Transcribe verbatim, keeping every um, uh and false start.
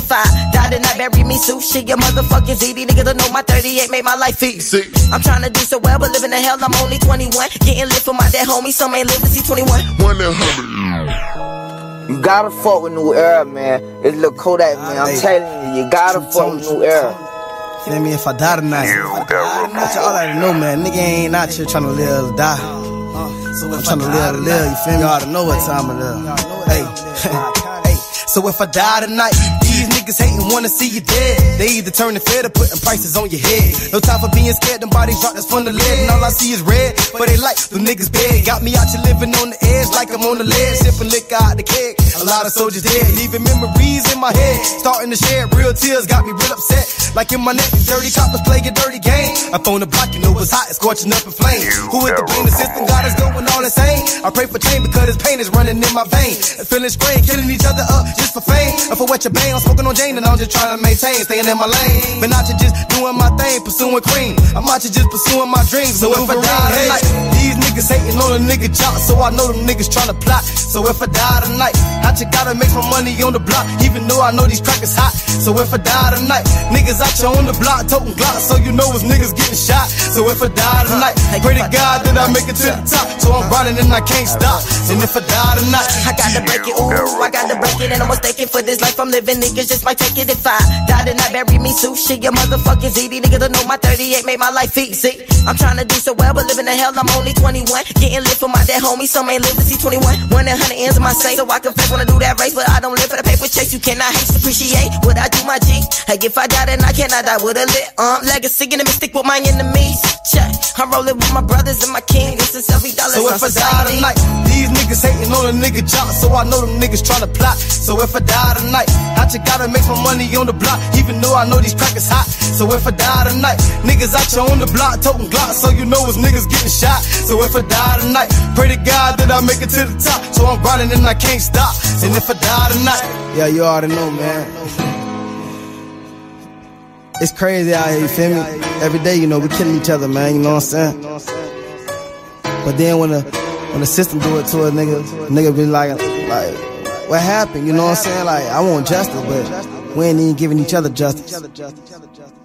fine. Die tonight, bury me sushi. Your motherfucking Z D niggas don't know my thirty-eight made my life easy. I'm trying to do so well, but living in hell, I'm only twenty-one. Getting lit for my dead homie, some ain't live to see twenty-one. One in hundred. You gotta fuck with New Era, man. It's Lil Kodak, man. I'm telling you, you gotta fuck with New Era. Feel me? If I die tonight, that's all I know, man. Nigga ain't out here trying to live or die. I'm trying to live to live, you feel me? You ought to know what time it is. Hey, hey. So if I die tonight, these niggas hatin' wanna see you dead. They either turn the fed or putting prices on your head. No time for being scared, them bodies drop that's from the lead. And all I see is red, but they like the niggas bad. Got me out here living on the edge like I'm on the ledge. Sipping liquor out the keg, a lot of soldiers dead. Leaving memories in my head, starting to shed real tears. Got me real upset, like in my neck, dirty coppers play a dirty game. Up on the block, you know it's hot, it's scorching up in flames. Who is the game? The system got us going all insane. I pray for change because this pain is running in my veins. Feeling strain, killing each other up just for fame. If I wet your bang, I'm smoking on Jane and I'm just trying to maintain, staying in my lane. Been out here just doing my thing, pursuing cream. I'm out here just pursuing my dreams. So if I die tonight, these niggas hating on a nigga job, so I know them niggas trying to plot. So if I die tonight, I just gotta make some money on the block, even though I know these crackers hot. So if I die tonight, niggas out here on the block, toting Glock, so you know it's niggas getting shot. So if I die tonight, pray to God that I make it to the top. So I'm grinding and I can't stop. And if I die tonight, I gotta break it, ooh, I gotta break it, and I'm mistaken for this life I'm living. Niggas just might take it if I die tonight, bury me sushi. Your motherfucking Z D niggas don't know my thirty-eight made my life easy. I'm trying to do so well, but living in hell, I'm only twenty-one. Getting lit for my dead homie, some ain't live to see twenty-one. One in hundred ends of my say, so I confess when I do that race, but I don't live for the paper chase. You cannot hate, appreciate what I do, my G. Like if I die, then I cannot die with a lit um legacy and a mystic with my enemies. Check, I'm rolling with my brothers and my king. This is every dollar. So if I die tonight, these niggas hating on a nigga job, so I know them niggas trying to plot. So if I die tonight, I just gotta make some money on the block, even though I know these crackers hot. So if I die tonight, niggas out here on the block, toting Glock, so you know it's niggas getting shot. So if I die tonight, pray to God that I make it to the top. So I'm grinding and I can't stop. And if I die tonight, yeah, you already know, man. It's crazy out here, you feel me? Every day, you know, we killing each other, man, you know what I'm saying? But then when the when the system do it to a nigga, nigga be like, like, what happened? You know what I'm saying? Like, I want justice, but we ain't even giving each other justice.